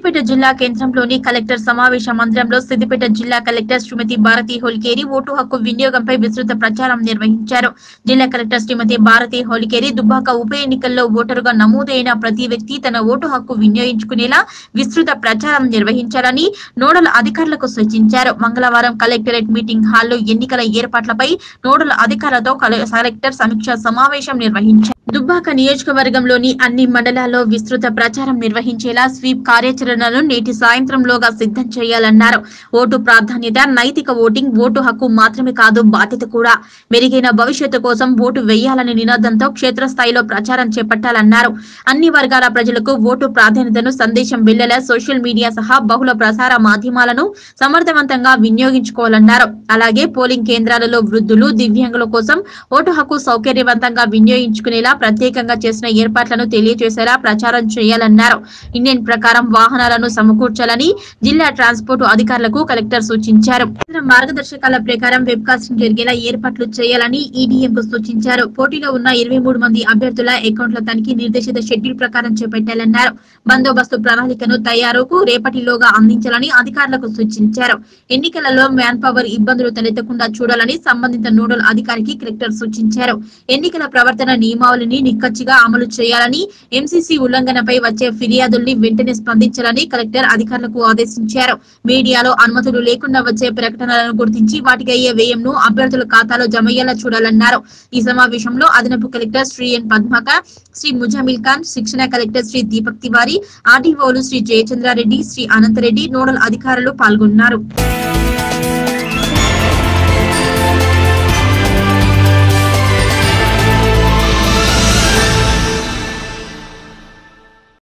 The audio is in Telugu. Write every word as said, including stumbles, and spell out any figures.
సిద్దిపేట జిల్లా కేంద్రంలోని కలెక్టర్ సమావేశ మందిరంలో సిద్దిపేట జిల్లా కలెక్టర్ శ్రీమతి భారతి హోలికేరి ఓటు హక్కు వినియోగంపై విస్తృత ప్రచారం నిర్వహించారు. జిల్లా కలెక్టర్ శ్రీమతి భారతి హోలికేరి దుబ్బాక ఉప ఎన్నికల్లో ఓటరుగా నమోదైన ప్రతి వ్యక్తి తన ఓటు హక్కు వినియోగించుకునేలా విస్తృత ప్రచారం నిర్వహించాలని నోడల్ అధికారులకు సూచించారు. మంగళవారం కలెక్టరేట్ మీటింగ్ హాల్లో ఎన్నికల ఏర్పాట్లపై నోడల్ అధికారులతో కలెక్టర్ సమీక్ష సమావేశం నిర్వహించారు. దుబ్బాక నియోజకవర్గంలోని అన్ని మండలాల్లో విస్తృత ప్రచారం నిర్వహించేలా స్వీప్ కార్యాచరణను నేటి సాయంత్రంలోగా సిద్ధం చేయాలన్నారు. ఓటు ప్రాధాన్యత, నైతిక ఓటింగ్, ఓటు హక్కు మాత్రమే కాదు బాధ్యత కూడా. మెరుగైన భవిష్యత్తు కోసం ఓటు వేయాలనే నినాదంతో క్షేత్రస్థాయిలో ప్రచారం చేపట్టాలన్నారు. అన్ని వర్గాల ప్రజలకు ఓటు ప్రాధాన్యతను సందేశం వెళ్లేలా సోషల్ మీడియా సహా బహుళ ప్రసార మాధ్యమాలను సమర్థవంతంగా వినియోగించుకోవాలన్నారు. అలాగే పోలింగ్ కేంద్రాలలో వృద్ధులు, దివ్యాంగుల కోసం ఓటు హక్కు సౌకర్యవంతంగా వినియోగించుకునేలా ప్రత్యేకంగా చేసిన ఏర్పాట్లను తెలియజేసేలా ప్రచారం చేయాలన్నారు. ఇండియన్ ప్రకారం వాహనాలను సమకూర్చాలని జిల్లా ట్రాన్స్పోర్ట్ అధికారులకు కలెక్టర్ సూచించారు. మార్గదర్శకాల ప్రకారం వెబ్కాస్టింగ్ జరిగేలా ఏర్పాట్లు చేయాలని ఈడీఎంకు సూచించారు. పోటీలో ఉన్న ఇరవై మూడు మంది అభ్యర్థుల అకౌంట్ల తనిఖీ నిర్దేశిత షెడ్యూల్ ప్రకారం చేపట్టాలన్నారు. బందోబస్తు ప్రణాళికను తయారుకు రేపటిలోగా అందించాలని అధికారులకు సూచించారు. ఎన్నికలలో మ్యాన్ పవర్ ఇబ్బందులు తలెత్తకుండా చూడాలని సంబంధిత నోడల్ అధికారికి కలెక్టర్ సూచించారు. ఎన్నికల ప్రవర్తన నియమావళిని నిక్కచ్చిగా అమలు చేయాలని, ఎంసీసీ ఉల్లంఘనపై వచ్చే ఫిర్యాదుల్ని వెంటనే స్పందించాలని కలెక్టర్ అధికారులకు ఆదేశించారు. మీడియాలో అనుమతులు లేకుండా వచ్చే ప్రకటనలను గుర్తించి వాటికి అయ్యే వ్యయంను అభ్యర్థుల ఖాతాలో జమయ్యేలా చూడాలన్నారు. ఈ సమావేశంలో అదనపు కలెక్టర్ శ్రీ ఎన్ పద్మాకర్, శ్రీ ముజామిల్ ఖాన్, శిక్షణ కలెక్టర్ శ్రీ దీపక్ తివారీ, ఆర్డీఓలు శ్రీ జయచంద్రారెడ్డి, శ్రీ అనంతరెడ్డి, నోడల్ అధికారులు పాల్గొన్నారు.